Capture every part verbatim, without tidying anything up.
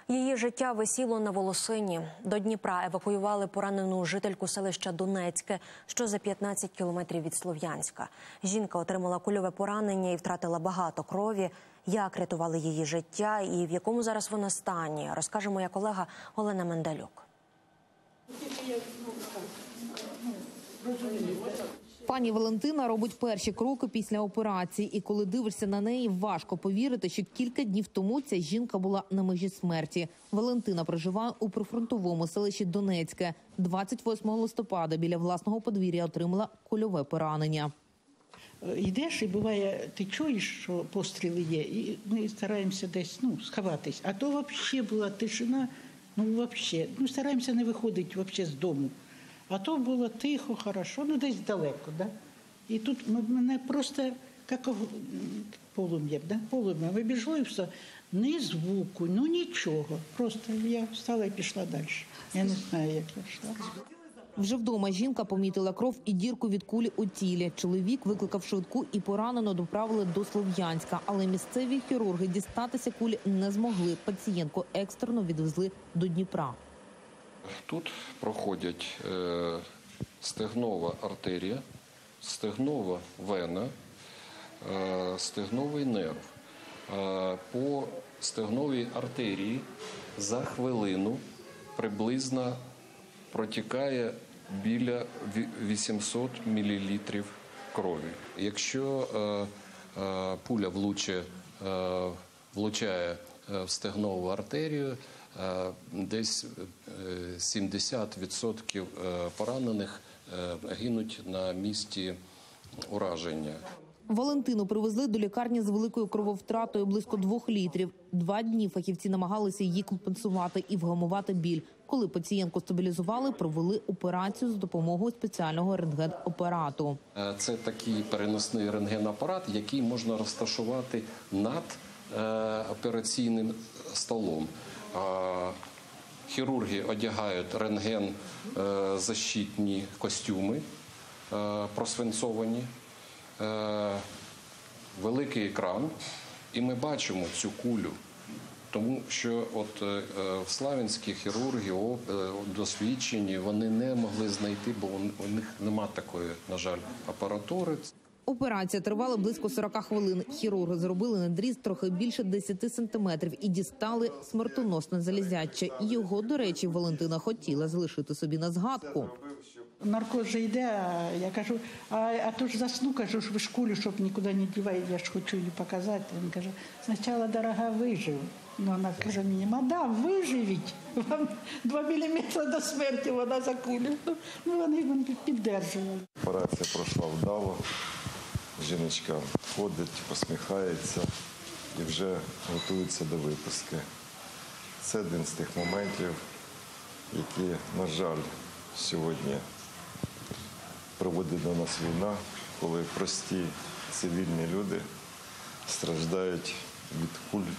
Її життя висіло на волосині. До Дніпра евакуювали поранену жительку селища Донецьке, що за п'ятнадцять кілометрів від Слов'янська. Жінка отримала кульове поранення і втратила багато крові. Як рятували її життя і в якому зараз вона стані, розкаже моя колега Олена Менделюк. Пані Валентина робить перші кроки після операції. І коли дивишся на неї, важко повірити, що кілька днів тому ця жінка була на межі смерті. Валентина проживає у прифронтовому селищі Донецьке. двадцять восьмого листопада біля власного подвір'я отримала кульове поранення. Йдеш і буває, ти чуєш, що постріли є, і ми стараємося десь ну, сховатись. А то взагалі була тишина, ну взагалі. Ну, стараємося не виходити взагалі з дому. А то було тихо, хорошо, ну десь далеко, да? І тут мене просто, як полум'я, да? полум'я, вибіжало і все, ні звуку, ну нічого. Просто я встала і пішла далі. Я не знаю, як я йшла. Вже вдома жінка помітила кров і дірку від кулі у тілі. Чоловік викликав швидку і поранено доправили до Слов'янська. Але місцеві хірурги дістатися кулі не змогли. Пацієнтку екстрено відвезли до Дніпра. Тут проходять е, стегнова артерія, стегнова вена, е, стегновий нерв. Е, по стегновій артерії за хвилину приблизно протікає біля вісімсот мілілітрів крові. Якщо е, е, пуля влучає, е, влучає в стегнову артерію, десь сімдесят відсотків поранених гинуть на місці ураження. Валентину привезли до лікарні з великою крововтратою близько двох літрів. Два дні фахівці намагалися її компенсувати і вгамувати біль. Коли пацієнтку стабілізували, провели операцію з допомогою спеціального рентген-апарату. Це такий переносний рентген-апарат, який можна розташувати над операційним столом. Хірурги одягають рентген-защитні костюми, просвинцовані, великий екран, і ми бачимо цю кулю. Тому що от в Слов'янські хірурги досвідчені, вони не могли знайти, бо у них немає такої, на жаль, апаратури. Операція тривала близько сорока хвилин. Хірурги зробили надріз трохи більше десяти сантиметрів і дістали смертоносне залізяче. Його, до речі, Валентина хотіла залишити собі на згадку. Наркоз же йде, а я кажу, а, а то ж засну, кажу, ви ж кулю, щоб нікуди не діваєте, я ж хочу її показати. Він каже, спочатку, дорога, вижив. Ну, вона каже мені, мадам, виживіть, вам два міліметри до смерті вона за кулю. Ну, вони мене піддержували. Операція пройшла вдало, жіночка ходить, посміхається і вже готується до виписки. Це один з тих моментів, які, на жаль, сьогодні приводить до нас війна, коли прості цивільні люди страждають від куль,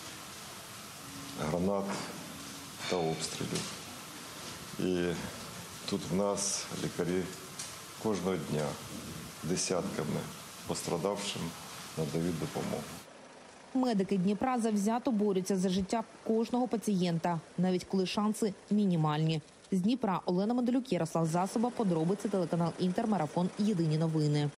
гранат та обстрілів. І тут в нас лікарі кожного дня десятками пострадавшим надають допомогу. Медики Дніпра завзято борються за життя кожного пацієнта, навіть коли шанси мінімальні. З Дніпра Олена Менделюк, Ярослав Засоба, подробиці, телеканал Інтер, марафон «Єдині новини».